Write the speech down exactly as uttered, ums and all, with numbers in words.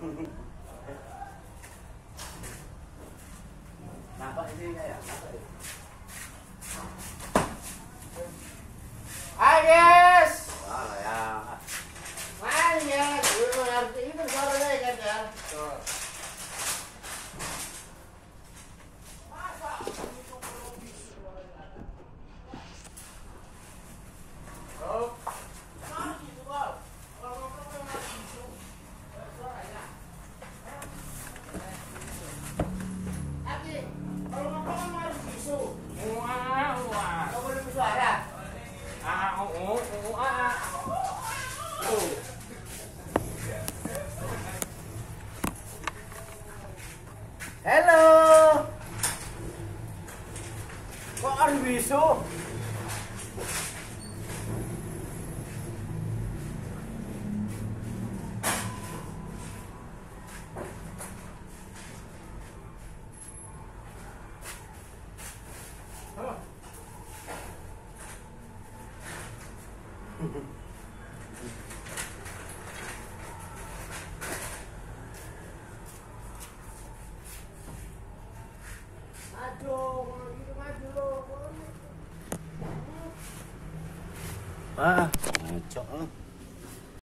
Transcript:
Nampak ini ya? Agnes! Wah, ya. Mana? Gue ngerti itu suaranya kan ya. Tuh. Halo. Kok ada bisu? Ah, ngaco.